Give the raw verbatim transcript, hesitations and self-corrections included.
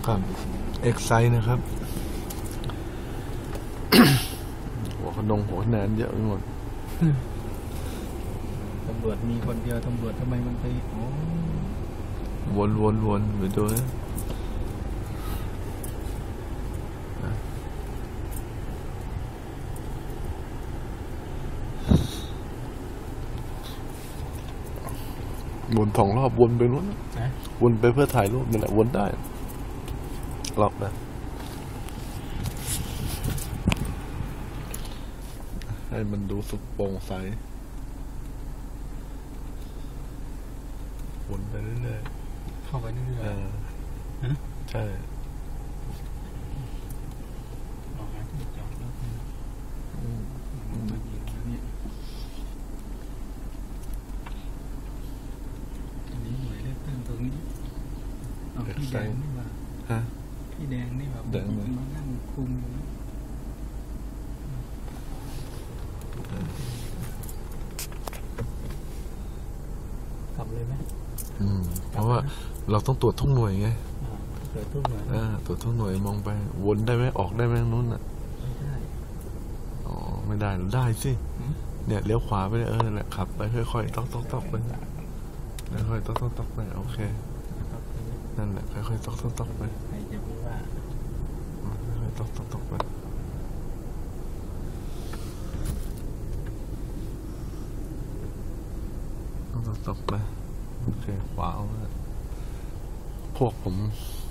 ครับเอ็กไซนะครับ หัวขนงหัวแนนเยอะไปหมดตำรวจมีคนเดียวตำรวจทำไมมันไปโอ้วนวนวนไปดูนะวนสองรอบวนไปนู้นวนไปเพื่อถ่ายรูปนั่นแหละวนได้รอบนะให้มันดูสุดโปร่งใสวนไปเรื่อยๆเข้าไปเรื่อยๆใช่ออกมาที่จอดรถมายิงแล้วเนี่ยอันนี้หน่วยเลือกตั้งตรงนี้เอาพี่แดงนี่ว่าฮะพี่แดงนี่แบบมานั่งคุมอยู่กลับเลยไหมอืมเพราะว่าเราต้องตรวจทุกหน่วยไงตรวจทุกหน่วยอ่าตรวจทุกหน่วยมองไปวนได้ไหมออกได้ไหมนู้นอ่ะไม่ได้อ๋อไม่ได้หรือได้สิเนี่ยเลี้ยวขวาไปเลยเออนั่นแหละขับไปค่อยๆต๊อกต๊อกต๊อกไปค่อยๆต๊อกต๊อกต๊อกไปโอเคนั่นแหละค่อยๆต๊อกต๊อกต๊อกไปใครจะรู้ว่าค่อยๆต๊อกต๊อกต๊อกไปต๊อกต๊อกไปโอเคขวาเอาพวกผม